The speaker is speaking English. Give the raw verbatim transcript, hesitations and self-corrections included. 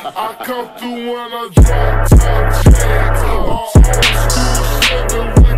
I come through when I drop top jams. All old school seven